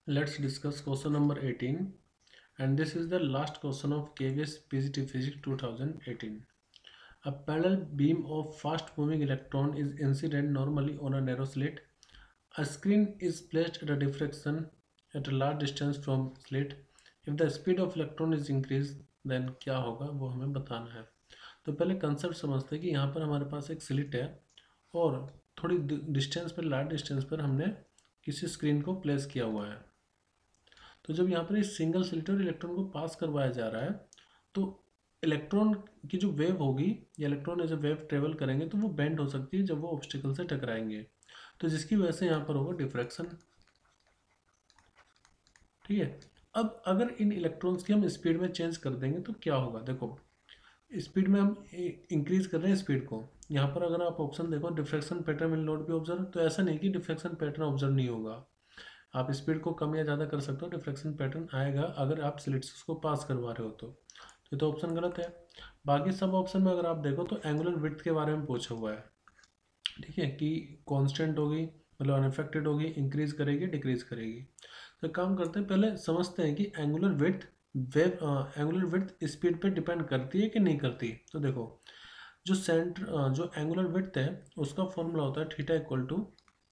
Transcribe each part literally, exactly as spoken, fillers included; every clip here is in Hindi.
Let's discuss question number eighteen, and this is the last question of K V S P G T Physics two thousand eighteen. A parallel beam of fast moving electron is incident normally on a narrow slit. A screen is placed at a diffraction at a large distance from slit. If the speed of electron is increased, then क्या होगा वो हमें बताना है. तो पहले कंसेप्ट समझते हैं कि यहाँ पर हमारे पास एक स्लिट है और थोड़ी डिस्टेंस पर, लार्ज डिस्टेंस पर हमने किसी स्क्रीन को प्लेस किया हुआ है. तो जब यहाँ पर इस सिंगल स्लिट और इलेक्ट्रॉन को पास करवाया जा रहा है तो इलेक्ट्रॉन की जो वेव होगी या electron as a wave travel करेंगे तो वो बेंड हो सकती है जब वो ऑब्स्टिकल से टकराएंगे, तो जिसकी वजह से यहाँ पर होगा डिफ्रैक्शन. ठीक है. अब अगर इन इलेक्ट्रॉन्स की हम स्पीड में चेंज कर देंगे तो क्या होगा. देखो, स्पीड में हम इंक्रीज कर रहे हैं स्पीड को. यहाँ पर अगर आप ऑप्शन देखो, diffraction pattern will not be observe, तो ऐसा नहीं कि डिफ्रैक्शन पैटर्न ऑब्जर्व नहीं होगा. आप स्पीड को कम या ज़्यादा कर सकते हो, डिफ्रैक्शन पैटर्न आएगा अगर आप स्लिट्स को पास करवा रहे हो तो. ये तो ऑप्शन गलत है. बाकी सब ऑप्शन में अगर आप देखो तो एंगुलर विड्थ के बारे में पूछा हुआ है. ठीक है, कि कांस्टेंट होगी मतलब अनअफेक्टेड होगी, इंक्रीज करेगी, डिक्रीज करेगी. तो काम करते हैं, पहले समझते हैं कि angular width wave angular width speed पे डिपेंड करती है कि नहीं करती. तो देखो, जो सेंटर जो एंगुलर विड्थ है उसका फॉर्मूला होता है theta equal to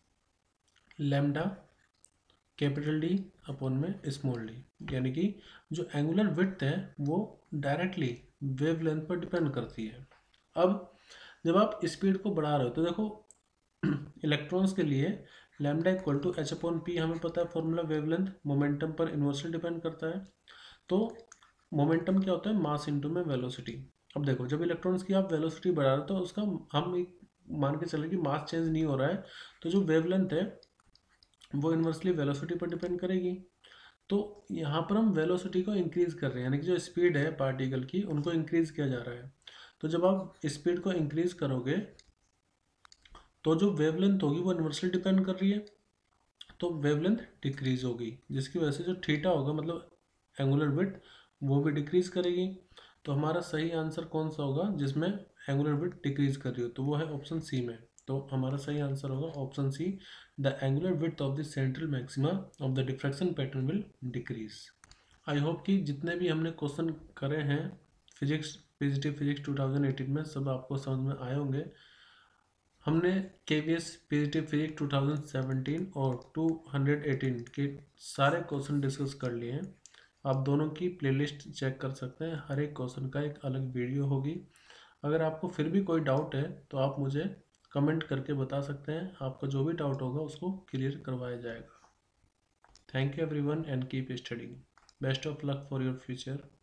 lambda capital D upon में स्मॉल डी. यानी कि जो एंगुलर विड्थ है वो डायरेक्टली वेव लेंथ पर डिपेंड करती है. अब जब आप स्पीड को बढ़ा रहे हो तो देखो, इलेक्ट्रॉन्स के लिए lambda equal to H upon P हमें पता है फॉर्मूला. वेवलेंथ मोमेंटम पर इन्वर्सली डिपेंड करता है. तो मोमेंटम क्या होता है, मास इंटू में वेलोसिटी. अब देखो, जब इलेक्ट्रॉन्स की आप वेलोसिटी बढ़ा रहे हो तो उसका हम एक मान के चले कि मास चेंज नहीं हो रहा है, तो जो वेवलेंथ है वो इन्वर्सली वेलोसिटी पर डिपेंड करेगी. तो यहाँ पर हम वेलोसिटी को इंक्रीज कर रहे हैं, यानी कि जो स्पीड है पार्टिकल की उनको इंक्रीज किया जा रहा है. तो जब आप स्पीड को इंक्रीज करोगे तो जो वेवलेंथ होगी वो इन्वर्सली डिपेंड कर रही है, तो वेवलेंथ डिक्रीज होगी, जिसकी वजह से जो थीटा होगा मतलब एंगुलर विड्थ वो भी डिक्रीज करेगी. तो हमारा सही आंसर कौन सा होगा जिसमें एंगुलर विड्थ डिक्रीज कर रही हो, तो वो है ऑप्शन सी में. तो हमारा सही आंसर होगा option C, the angular width of the central maxima of the diffraction pattern will decrease. I hope कि जितने भी हमने क्वेश्चन करे हैं physics PGT physics two thousand eighteen में सब आपको समझ में आए होंगे. हमने K V S PGT physics two thousand seventeen और टू हंड्रेड एटीन के सारे क्वेश्चन डिस्कस कर लिए हैं. आप दोनों की प्लेलिस्ट चेक कर सकते हैं, हर एक क्वेश्चन का एक अलग वीडियो होगी. अगर आपको फिर भी कोई डाउट है तो आप मुझे कमेंट करके बता सकते हैं, आपका जो भी डाउट होगा उसको क्लियर करवाया जाएगा. Thank you everyone and keep studying. Best of luck for your future.